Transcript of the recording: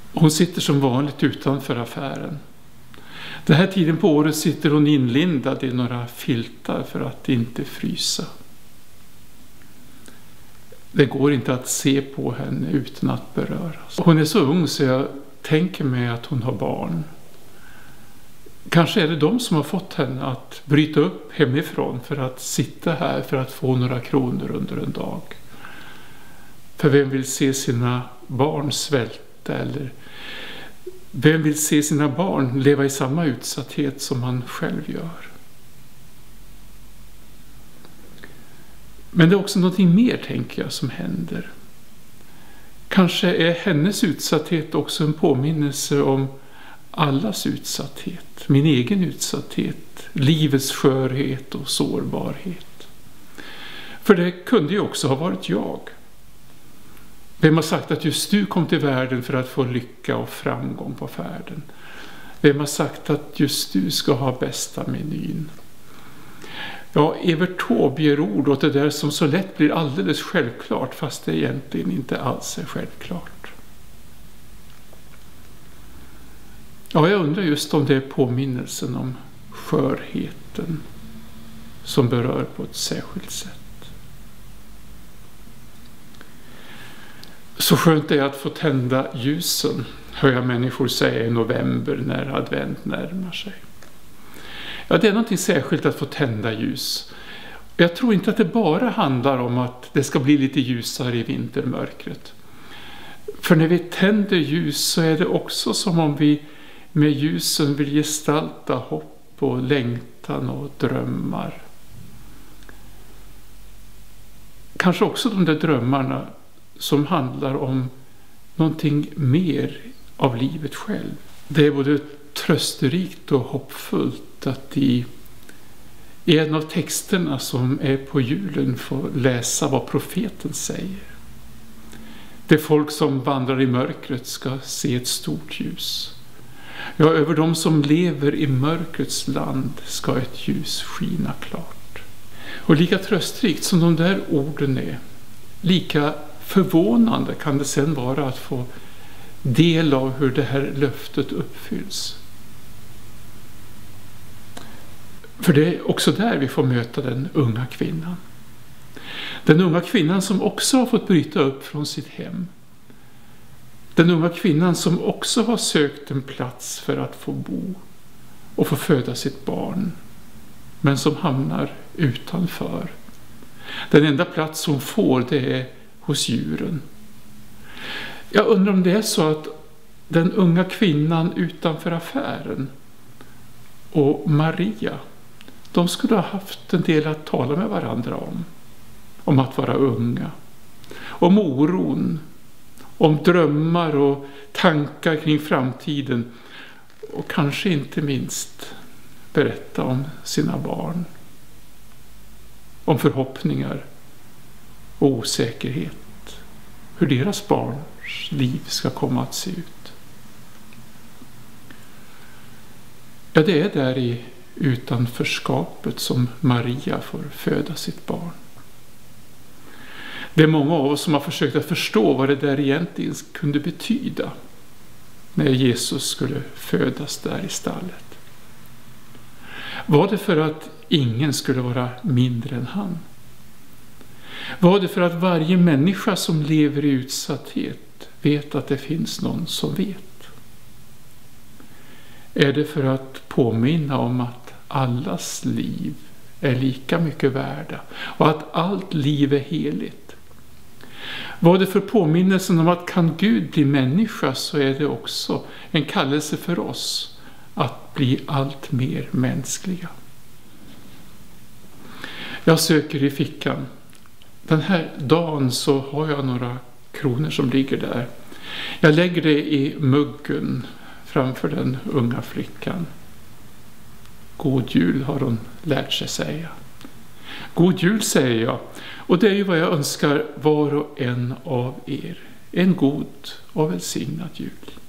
Hon sitter som vanligt utanför affären. Den här tiden på året sitter hon inlindad i några filtar för att inte frysa. Det går inte att se på henne utan att beröras. Hon är så ung så jag tänker mig att hon har barn. Kanske är det de som har fått henne att bryta upp hemifrån för att sitta här för att få några kronor under en dag. För vem vill se sina barn svälta, eller vem vill se sina barn leva i samma utsatthet som man själv gör? Men det är också någonting mer, tänker jag, som händer. Kanske är hennes utsatthet också en påminnelse om allas utsatthet, min egen utsatthet, livets skörhet och sårbarhet. För det kunde ju också ha varit jag. Vem har sagt att just du kom till världen för att få lycka och framgång på färden? Vem har sagt att just du ska ha bästa menyn? Ja, Evert Taube ger ord åt det där som så lätt blir alldeles självklart, fast det egentligen inte alls är självklart. Ja, jag undrar just om det är påminnelsen om skörheten som berör på ett särskilt sätt. Så skönt det är att få tända ljusen, hör jag människor säga i november när advent närmar sig. Ja, det är någonting särskilt att få tända ljus. Jag tror inte att det bara handlar om att det ska bli lite ljusare i vintermörkret. För när vi tänder ljus så är det också som om vi med ljusen vill gestalta hopp och längtan och drömmar. Kanske också de där drömmarna som handlar om någonting mer av livet själv. Det är både trösterikt och hoppfullt att i en av texterna som är på julen få läsa vad profeten säger. Det folk som vandrar i mörkret ska se ett stort ljus. Ja, över dem som lever i mörkrets land ska ett ljus skina klart. Och lika tröstrikt som de där orden är, lika förvånande kan det sen vara att få del av hur det här löftet uppfylls. För det är också där vi får möta den unga kvinnan. Den unga kvinnan som också har fått bryta upp från sitt hem. Den unga kvinnan som också har sökt en plats för att få bo och få föda sitt barn, men som hamnar utanför. Den enda plats hon får, det är hos djuren. Jag undrar om det är så att den unga kvinnan utanför affären och Maria, de skulle ha haft en del att tala med varandra om att vara unga, om oron, om drömmar och tankar kring framtiden och kanske inte minst berätta om sina barn, om förhoppningar och osäkerhet, hur deras barns liv ska komma att se ut. Ja, det är där i utanförskapet som Maria får föda sitt barn. Det är många av oss som har försökt att förstå vad det där egentligen kunde betyda när Jesus skulle födas där i stallet. Var det för att ingen skulle vara mindre än han? Var det för att varje människa som lever i utsatthet vet att det finns någon som vet? Är det för att påminna om att allas liv är lika mycket värda och att allt liv är heligt? Var det för påminnelsen om att kan Gud bli människa, så är det också en kallelse för oss att bli allt mer mänskliga. Jag söker i fickan. Den här dagen så har jag några kronor som ligger där. Jag lägger det i muggen framför den unga flickan. God jul, har hon lärt sig säga. God jul, säger jag. Och det är ju vad jag önskar var och en av er. En god och välsignad jul.